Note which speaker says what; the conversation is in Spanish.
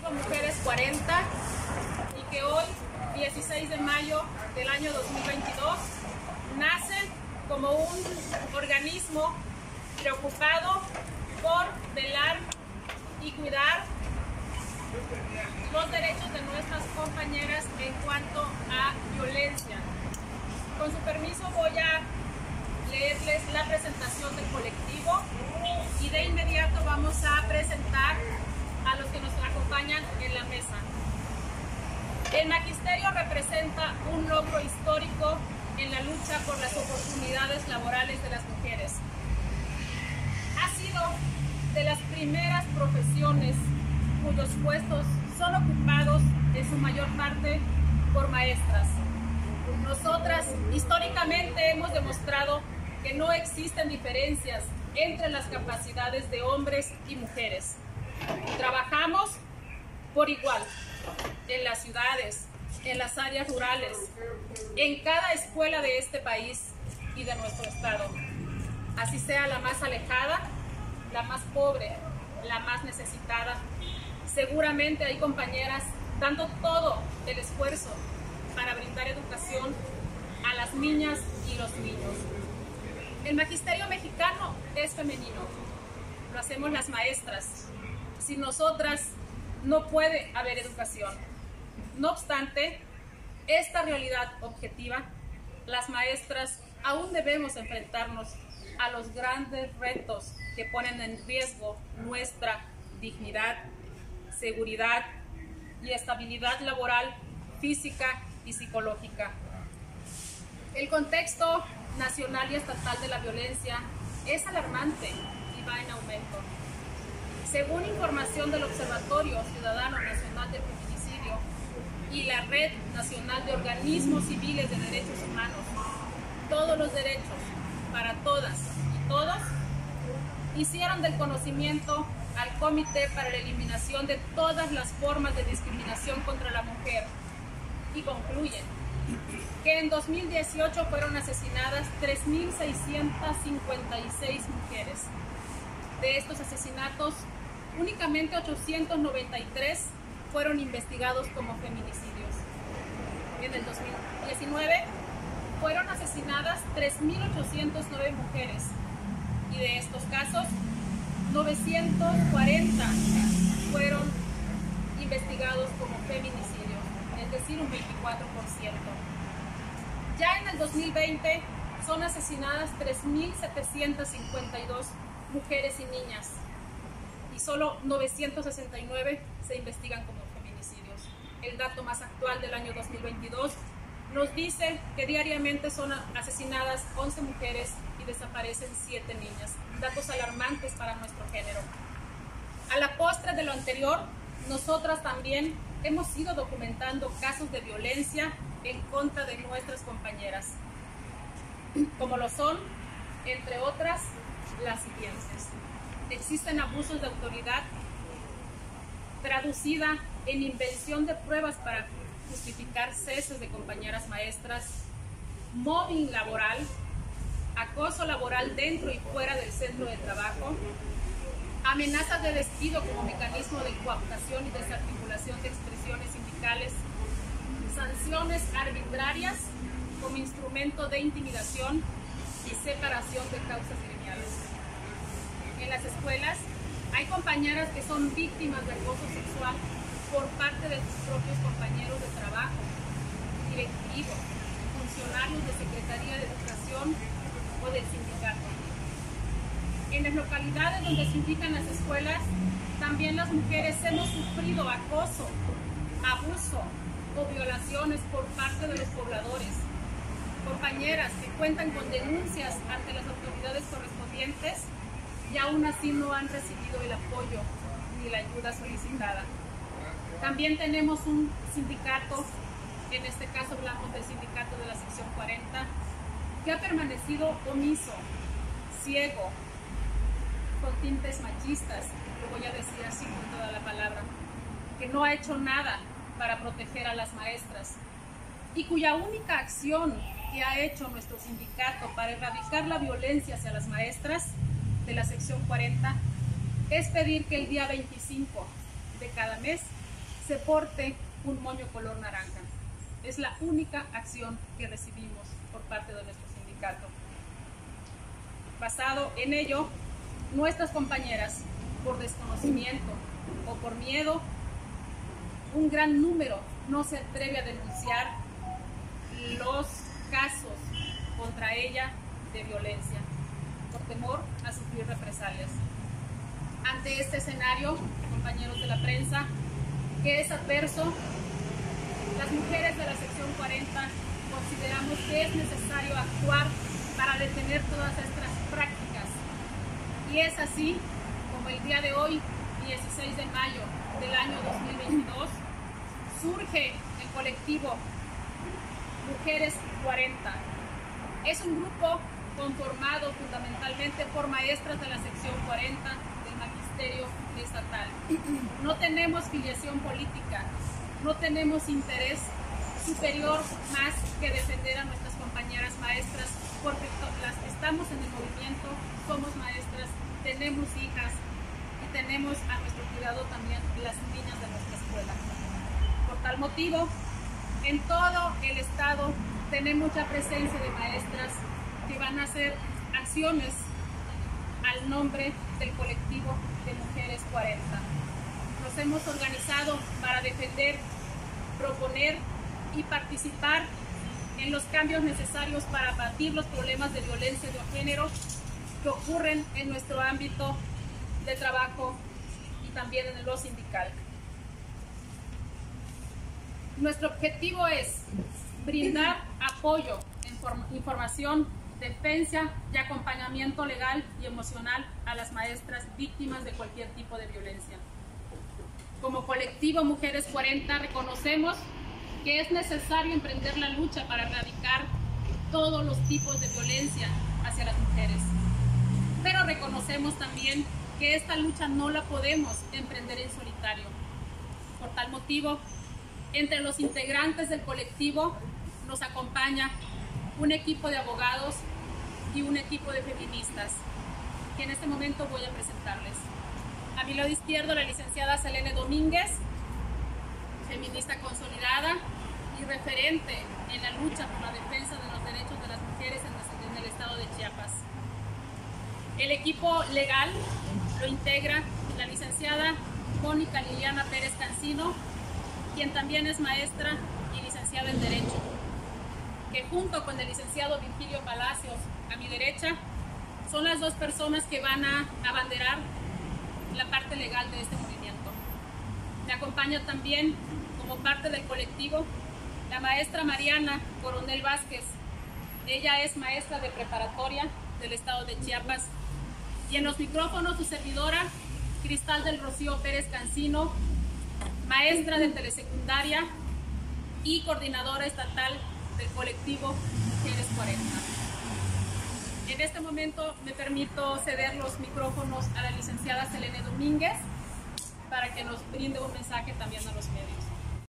Speaker 1: Ciclo Mujeres 40 y que hoy, 16 de mayo del año 2022, nace como un organismo preocupado por velar y cuidar los derechos de nuestras compañeras en cuanto a violencia. Con su permiso voy a leerles la presentación del colectivo y de inmediato vamos a presentar a los que nos acompañan en la mesa. El magisterio representa un logro histórico en la lucha por las oportunidades laborales de las mujeres. Ha sido de las primeras profesiones cuyos puestos son ocupados en su mayor parte por maestras. Nosotras históricamente hemos demostrado que no existen diferencias entre las capacidades de hombres y mujeres. Trabajamos por igual en las ciudades, en las áreas rurales, en cada escuela de este país y de nuestro estado. Así sea la más alejada, la más pobre, la más necesitada. Seguramente hay compañeras dando todo el esfuerzo para brindar educación a las niñas y los niños. El magisterio mexicano es femenino, lo hacemos las maestras. Sin nosotras no puede haber educación. No obstante, esta realidad objetiva, las maestras aún debemos enfrentarnos a los grandes retos que ponen en riesgo nuestra dignidad, seguridad y estabilidad laboral, física y psicológica. El contexto nacional y estatal de la violencia es alarmante y va en aumento. Según información del Observatorio Ciudadano Nacional del Feminicidio y la Red Nacional de Organismos Civiles de Derechos Humanos, todos los derechos para todas y todos hicieron del conocimiento al Comité para la Eliminación de todas las formas de discriminación contra la mujer y concluyen que en 2018 fueron asesinadas 3.656 mujeres. De estos asesinatos, únicamente 893 fueron investigados como feminicidios. En el 2019 fueron asesinadas 3.809 mujeres y de estos casos 940 fueron investigados como feminicidios, es decir, un 24%. Ya en el 2020 son asesinadas 3.752 mujeres y niñas y solo 969 se investigan como feminicidios. El dato más actual del año 2022 nos dice que diariamente son asesinadas 11 mujeres y desaparecen 7 niñas. Datos alarmantes para nuestro género. A la postre de lo anterior, nosotras también hemos ido documentando casos de violencia en contra de nuestras compañeras, como lo son, entre otras, las siguientes. Existen abusos de autoridad traducida en invención de pruebas para justificar ceses de compañeras maestras, mobbing laboral, acoso laboral dentro y fuera del centro de trabajo, amenazas de despido como mecanismo de cooptación y desarticulación de expresiones sindicales, sanciones arbitrarias como instrumento de intimidación y separación de causas gremiales. En las escuelas hay compañeras que son víctimas de acoso sexual por parte de sus propios compañeros de trabajo, directivos, funcionarios de Secretaría de Educación o del sindicato. En las localidades donde se indican las escuelas, también las mujeres hemos sufrido acoso, abuso o violaciones por parte de los pobladores. Compañeras que cuentan con denuncias ante las autoridades correspondientes y aún así no han recibido el apoyo ni la ayuda solicitada. También tenemos un sindicato, en este caso hablamos del sindicato de la sección 40, que ha permanecido omiso, ciego, con tintes machistas, lo voy a decir así con toda la palabra, que no ha hecho nada para proteger a las maestras y cuya única acción que ha hecho nuestro sindicato para erradicar la violencia hacia las maestras de la sección 40 es pedir que el día 25 de cada mes se porte un moño color naranja. Es la única acción que recibimos por parte de nuestro sindicato. Basado en ello, nuestras compañeras, por desconocimiento o por miedo, un gran número no se atreve a denunciar los casos contra ella de violencia, por temor a sufrir represalias. Ante este escenario, compañeros de la prensa, que es adverso, las mujeres de la sección 40 consideramos que es necesario actuar para detener todas estas prácticas. Y es así como el día de hoy, 16 de mayo del año 2022, surge el colectivo Mujeres 40. Es un grupo conformado fundamentalmente por maestras de la sección 40 del Magisterio Estatal. No tenemos filiación política, no tenemos interés superior más que defender a nuestras compañeras maestras, porque las que estamos en el movimiento somos maestras, tenemos hijas y tenemos a nuestro cuidado también las niñas de nuestra escuela. Por tal motivo, en todo el estado tenemos ya presencia de maestras que van a hacer acciones al nombre del colectivo de Mujeres 40. Nos hemos organizado para defender, proponer y participar en los cambios necesarios para abatir los problemas de violencia de género que ocurren en nuestro ámbito de trabajo y también en lo sindical. Nuestro objetivo es brindar apoyo, información, defensa y acompañamiento legal y emocional a las maestras víctimas de cualquier tipo de violencia. Como colectivo Mujeres 40 reconocemos que es necesario emprender la lucha para erradicar todos los tipos de violencia hacia las mujeres. Pero reconocemos también que esta lucha no la podemos emprender en solitario. Por tal motivo, entre los integrantes del colectivo nos acompaña un equipo de abogados y un equipo de feministas, que en este momento voy a presentarles. A mi lado izquierdo, la licenciada Selene Domínguez, feminista consolidada y referente en la lucha por la defensa de los derechos de las mujeres en el estado de Chiapas. El equipo legal lo integra la licenciada Mónica Liliana Pérez Cancino, quien también es maestra y licenciada en Derecho, que junto con el licenciado Virgilio Palacios, a mi derecha, son las dos personas que van a abanderar la parte legal de este movimiento. Me acompaña también, como parte del colectivo, la maestra Mariana Coronel Vázquez. Ella es maestra de preparatoria del estado de Chiapas. Y en los micrófonos, su servidora, Cristal del Rocío Pérez Cancino, maestra de telesecundaria y coordinadora estatal del colectivo Mujeres 40. En este momento me permito ceder los micrófonos a la licenciada Selene Domínguez para que nos brinde un mensaje también a los medios.